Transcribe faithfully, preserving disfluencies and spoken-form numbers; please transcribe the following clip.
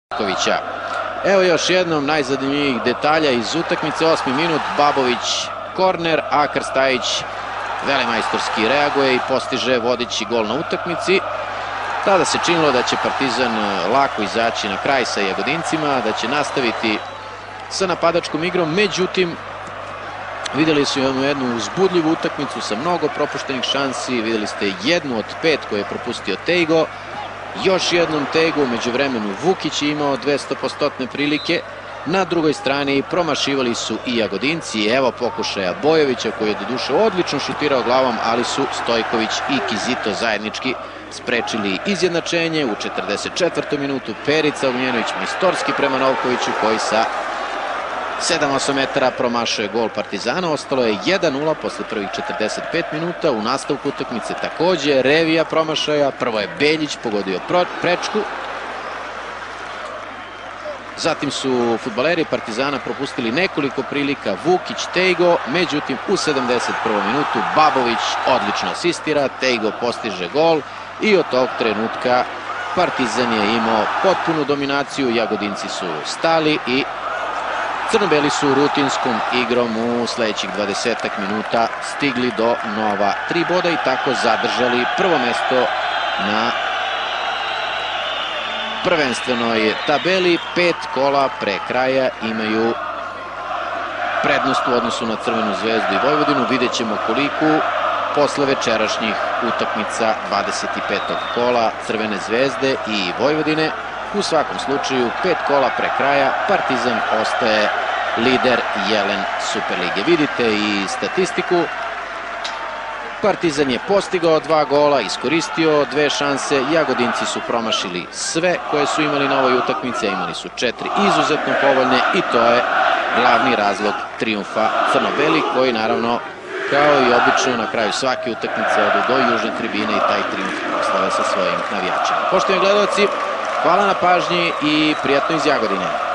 Kovića. Evo još jednom najzanimljivijih detalja iz utakmice. Osmi minut, Babović korner, a Krstajić velemajstorski reaguje i postiže vodeći gol na utakmici. Tada se činilo da će Partizan lako izaći na kraj sa Jagodincima, da će nastaviti sa napadačkom igrom, međutim videli su jednu, jednu uzbudljivu utakmicu sa mnogo propuštenih šansi. Videli ste jednu od pet koje je propustio Tejgo. Još jednom Tejgo, umeđu vremenu Vukić je imao dvesta posto prilike. Na drugoj strani promašivali su i Jagodinci. Evo pokušaja Bojovića koji je doduše odlično šutirao glavom, ali su Stojković i Kizito zajednički sprečili izjednačenje. U četrdeset četvrtoj minutu Perica Ognjenović majstorski prema Novkoviću koji sa sedam osam metara promašao je gol Partizana. Ostalo je jedan nula posle prvih četrdeset pet minuta. U nastavku utakmice takođe revija promašaja. Prvo je Beljić pogodio prečku. Zatim su fudbaleri Partizana propustili nekoliko prilika. Vukić, Tejgo, međutim u sedamdeset prvom minutu Babović odlično asistira, Tejgo postiže gol i od tog trenutka Partizan je imao potpunu dominaciju. Jagodinci su stali i crno-beli su rutinskom igrom u sledećih dvadesetak minuta stigli do nova tri boda i tako zadržali prvo mesto na prvenstvenoj tabeli. Pet kola pre kraja imaju prednost u odnosu na Crvenu zvezdu i Vojvodinu. Vidjet ćemo koliko posle večerašnjih utakmica dvadeset petog kola Crvene zvezde i Vojvodine. U svakom slučaju, pet kola pre kraja, Partizan ostaje lider Jelen Superlige. Vidite i statistiku. Partizan je postigao dva gola, iskoristio dve šanse. Jagodinci su promašili sve koje su imali na ovoj utakmici, a imali su četiri izuzetno povoljne i to je glavni razlog trijumfa crno-beli koji naravno kao i obično na kraju svake utakmice odu do južne tribine i taj trijumf proslave sa svojim navijačima. Poštovani gledalci, hvala na pažnji i prijatno iz Jagodine.